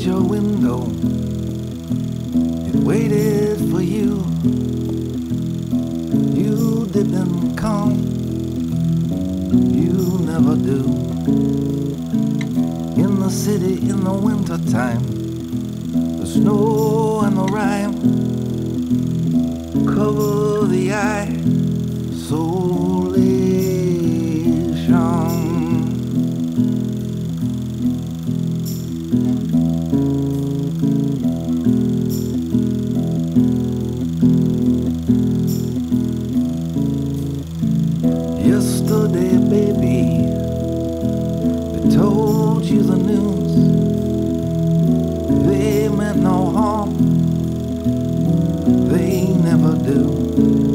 your window, it waited for you. You didn't come, you never do. In the city in the winter time, the snow and the rime cover the eye, solation. Yesterday, baby, they told you the news. They meant no harm, they never do.